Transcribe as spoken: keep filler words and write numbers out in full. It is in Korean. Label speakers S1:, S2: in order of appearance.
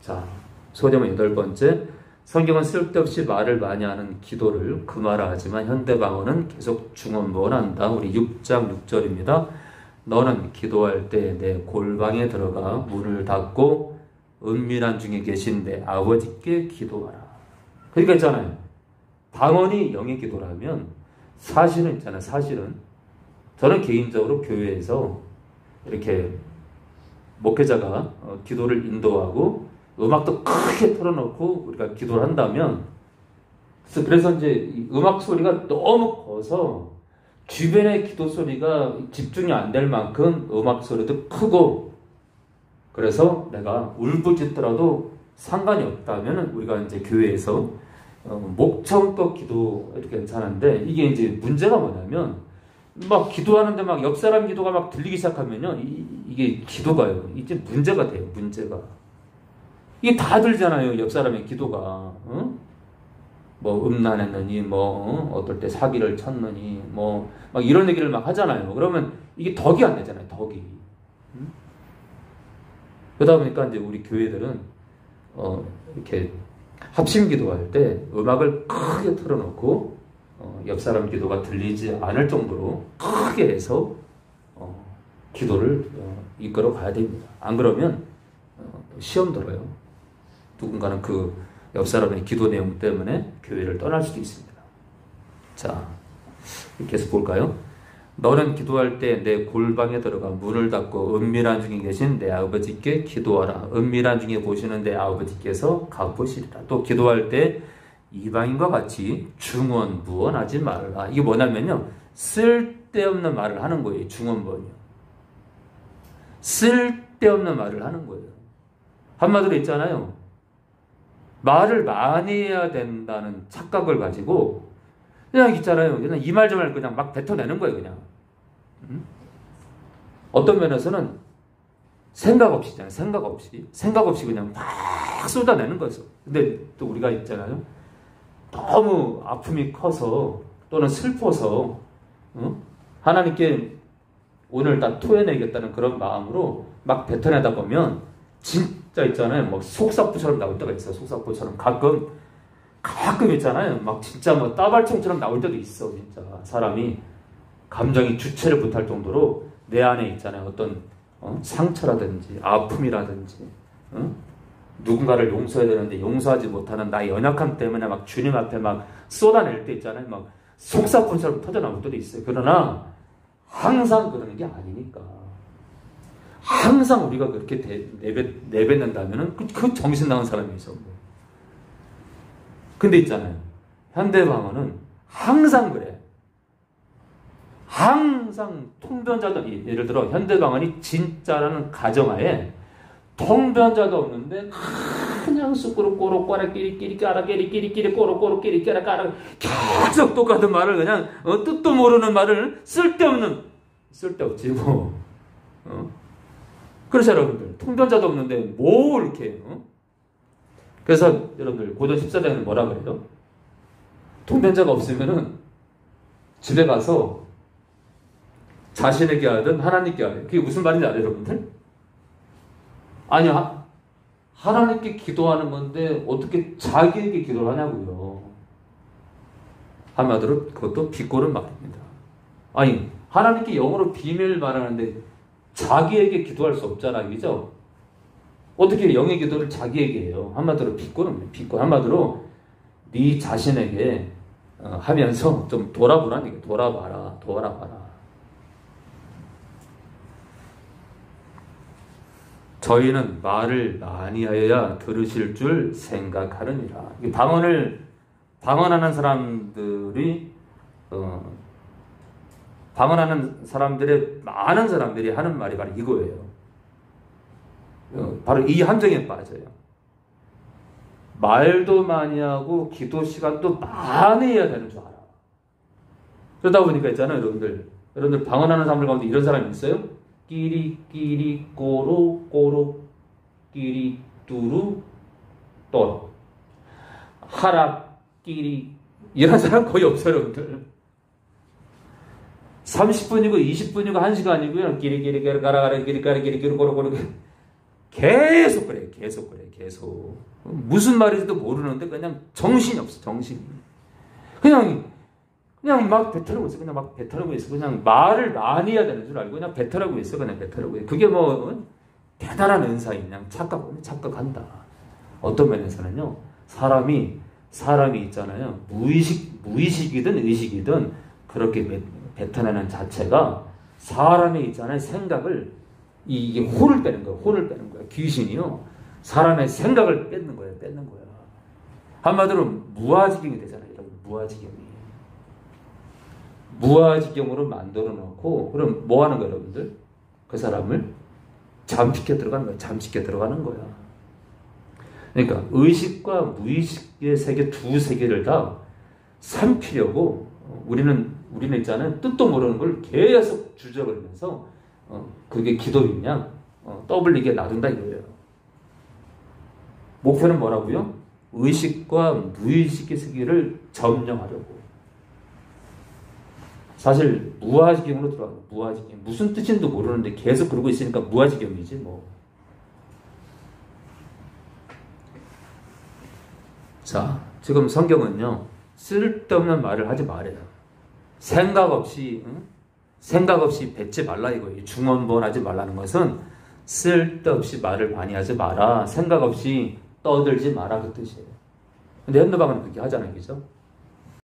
S1: 자, 소제목 여덟 번째. 성경은 쓸데없이 말을 많이 하는 기도를 금하라하지만 현대방언은 계속 중언부언한다. 우리 육 장 육 절입니다. 너는 기도할 때 내 골방에 들어가 문을 닫고 은밀한 중에 계신 내 아버지께 기도하라. 그러니까 있잖아요. 방언이 영의 기도라면 사실은 있잖아요. 사실은 저는 개인적으로 교회에서 이렇게 목회자가 기도를 인도하고 음악도 크게 틀어놓고 우리가 기도를 한다면, 그래서 이제 음악 소리가 너무 커서 주변의 기도 소리가 집중이 안 될 만큼 음악 소리도 크고, 그래서 내가 울부짖더라도 상관이 없다면 우리가 이제 교회에서 목청껏 기도해도 괜찮은데, 이게 이제 문제가 뭐냐면 막 기도하는데 막 옆 사람 기도가 막 들리기 시작하면요, 이, 이게 기도가요, 이제 문제가 돼요. 문제가 이게 다 들잖아요. 옆 사람의 기도가. 어? 뭐 음란했느니, 뭐 어? 어떨 때 사기를 쳤느니, 뭐 막 이런 얘기를 막 하잖아요. 그러면 이게 덕이 안 되잖아요. 덕이. 응? 그러다 보니까 이제 우리 교회들은 어, 이렇게 합심 기도할 때 음악을 크게 틀어놓고 어, 옆 사람 기도가 들리지 않을 정도로 크게 해서 어, 기도를 어, 이끌어 가야 됩니다. 안 그러면 어, 시험 들어요. 누군가는 그 옆 사람의 기도 내용 때문에 교회를 떠날 수도 있습니다. 자, 계속 볼까요? 너는 기도할 때 내 골방에 들어가 문을 닫고 은밀한 중에 계신 내 아버지께 기도하라. 은밀한 중에 보시는 내 아버지께서 갚으시리라. 또 기도할 때 이방인과 같이 중언부언하지 말라. 이게 뭐냐면요, 쓸데없는 말을 하는 거예요. 중언부언이요. 쓸데없는 말을 하는 거예요. 한마디로 있잖아요. 말을 많이 해야 된다는 착각을 가지고 그냥 있잖아요. 그냥 이 말 저 말 그냥 막 뱉어내는 거예요. 그냥. 음? 어떤 면에서는 생각 없이 있잖아요. 생각 없이. 생각 없이 그냥 막 쏟아내는 거죠. 근데 또 우리가 있잖아요. 너무 아픔이 커서 또는 슬퍼서 어? 하나님께 오늘 다 토해내겠다는 그런 마음으로 막 뱉어내다 보면 진짜 있잖아요. 막 속사포처럼 나올 때가 있어요. 속사포처럼. 가끔, 가끔 있잖아요. 막 진짜 뭐 따발총처럼 나올 때도 있어. 진짜. 사람이 감정이 주체를 못할 정도로 내 안에 있잖아요. 어떤 어? 상처라든지 아픔이라든지 어? 누군가를 용서해야 되는데 용서하지 못하는 나의 연약함 때문에 막 주님 앞에 막 쏟아낼 때 있잖아요. 막 속사포처럼 터져나올 때도 있어요. 그러나 항상 그러는 게 아니니까. 항상 우리가 그렇게 내뱉, 내뱉는다면 그, 그 정신 나간 사람이 있어. 근데 있잖아요. 현대방언은 항상 그래. 항상 통변자도, 예를 들어 현대방언이 진짜라는 가정하에 통변자도 없는데 그냥 쑥꾸룩 꼬록 꼬라 끼리끼리 까라 끼리끼리 끼리 꼬록 꼬록 끼리 까라 까라 계속 똑같은 말을 그냥 어, 뜻도 모르는 말을 쓸데없는, 쓸데없지 뭐. 어? 그렇죠, 여러분들. 통변자도 없는데 뭐 이렇게. 어? 그래서 여러분들 고전 십사 장에는 뭐라 그래요? 통변자가 없으면은 집에 가서 자신에게 하든 하나님께 하든, 그게 무슨 말인지 알아요, 여러분들? 아니, 하, 하나님께 기도하는 건데 어떻게 자기에게 기도를 하냐고요. 한마디로 그것도 비꼬는 말입니다. 아니, 하나님께 영어로 비밀 말하는데 자기에게 기도할 수 없잖아요. 그죠? 어떻게 영의 기도를 자기에게 해요? 한마디로 비꼬는, 비꼬. 한마디로 네 자신에게 어, 하면서 좀 돌아보라는 게, 돌아봐라, 돌아봐라. 저희는 말을 많이 하여야 들으실 줄 생각하느니라. 방언을, 방언하는 사람들이, 어, 방언하는 사람들의, 많은 사람들이 하는 말이 바로 이거예요. 어, 바로 이 함정에 빠져요. 말도 많이 하고 기도 시간도 많이 해야 되는 줄 알아. 그러다 보니까 있잖아요, 여러분들. 여러분들 방언하는 사람들 가운데 이런 사람이 있어요? 끼리끼리 꼬로 꼬로 끼리 뚜루 또로 하라 끼리, 이런 사람 거의 없어요, 여러분들. 삼십 분이고 이십 분이고 한 시간이고요. 끼리끼리 가라가라 끼리까리 끼리끼리 꼬로 꼬로 계속 그래요. 계속 그래, 계속. 무슨 말인지도 모르는데 그냥 정신이 없어, 정신이. 그냥, 그냥 막 뱉어내고 있어, 그냥 막 뱉어내고 있어. 그냥 말을 많이 해야 되는 줄 알고 그냥 뱉어내고 있어, 그냥 뱉어내고 있어. 그게 뭐, 대단한 은사인, 그냥 착각, 착각한다. 어떤 면에서는요, 사람이, 사람이 있잖아요. 무의식, 무의식이든 의식이든 그렇게 뱉어내는 자체가 사람이 있잖아요. 생각을, 이게 혼을 빼는 거야, 혼을 빼는 거야. 귀신이요. 사람의 생각을 뺏는 거예요, 뺏는 거야. 한마디로 무아지경이 되잖아요, 여러분. 무아지경이. 무아지경으로 만들어 놓고, 그럼 뭐 하는 거예요, 여러분들? 그 사람을 잠식해 들어가는 거야, 잠식해 들어가는 거야. 그러니까 의식과 무의식의 세계, 두 세계를 다 삼키려고 우리는, 우리는 있잖아요. 뜻도 모르는 걸 계속 주저거리면서, 어, 그게 기도이냐? 어, 떠블리게 놔둔다 이거예요. 목표는 뭐라고요? 의식과 무의식의 세계를 점령하려고. 사실 무아지경으로 들어가요. 무아지경. 무슨 뜻인지도 모르는데 계속 그러고 있으니까 무아지경이지 뭐. 자, 지금 성경은요, 쓸데없는 말을 하지 말아요. 생각 없이, 응? 생각 없이 뱉지 말라 이거예요. 중언부언하지 말라는 것은 쓸데없이 말을 많이 하지 마라. 생각 없이 떠들지 마라 그 뜻이에요. 근데 현대방은 그렇게 하잖아요, 그죠?